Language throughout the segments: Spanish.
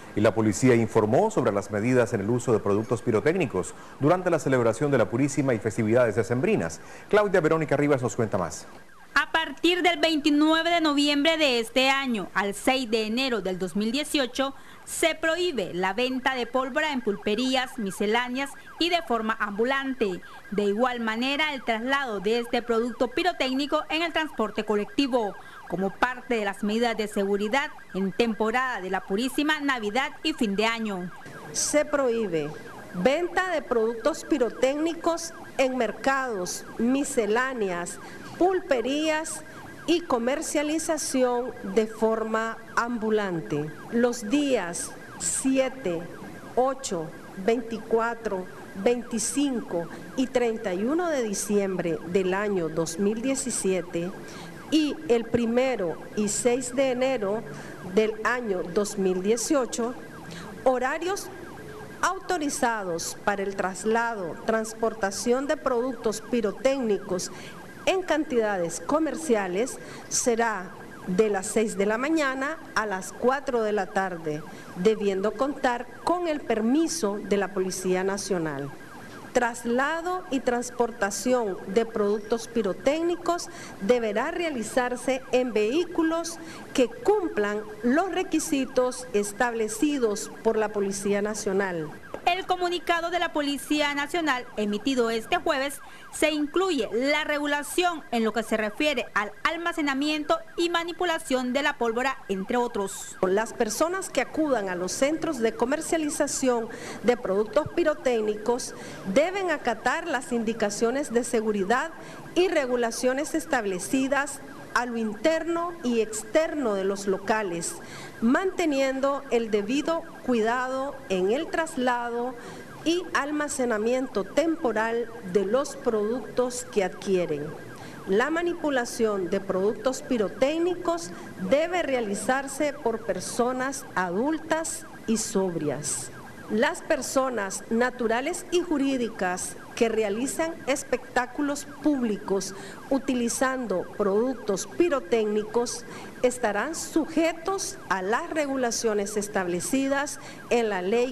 Y la policía informó sobre las medidas en el uso de productos pirotécnicos durante la celebración de la Purísima y festividades decembrinas. Claudia Verónica Rivas nos cuenta más. A partir del 29 de noviembre de este año al 6 de enero del 2018, se prohíbe la venta de pólvora en pulperías, misceláneas y de forma ambulante. De igual manera, el traslado de este producto pirotécnico en el transporte colectivo, como parte de las medidas de seguridad en temporada de la Purísima, Navidad y fin de año. Se prohíbe venta de productos pirotécnicos en mercados, misceláneas, pulperías y comercialización de forma ambulante. Los días 7, 8, 24, 25 y 31 de diciembre del año 2017 y el 1 y 6 de enero del año 2018, horarios autorizados para el traslado, transportación de productos pirotécnicos en cantidades comerciales será de las 6 de la mañana a las 4 de la tarde, debiendo contar con el permiso de la Policía Nacional. Traslado y transportación de productos pirotécnicos deberá realizarse en vehículos que cumplan los requisitos establecidos por la Policía Nacional. El comunicado de la Policía Nacional emitido este jueves se incluye la regulación en lo que se refiere al almacenamiento y manipulación de la pólvora, entre otros. Las personas que acudan a los centros de comercialización de productos pirotécnicos deben acatar las indicaciones de seguridad y regulaciones establecidas a lo interno y externo de los locales, manteniendo el debido cuidado en el traslado y almacenamiento temporal de los productos que adquieren. La manipulación de productos pirotécnicos debe realizarse por personas adultas y sobrias. Las personas naturales y jurídicas que realizan espectáculos públicos utilizando productos pirotécnicos estarán sujetos a las regulaciones establecidas en la Ley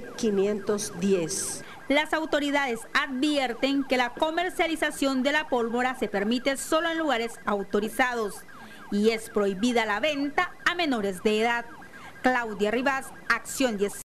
510. Las autoridades advierten que la comercialización de la pólvora se permite solo en lugares autorizados y es prohibida la venta a menores de edad. Claudia Rivas, Acción 10.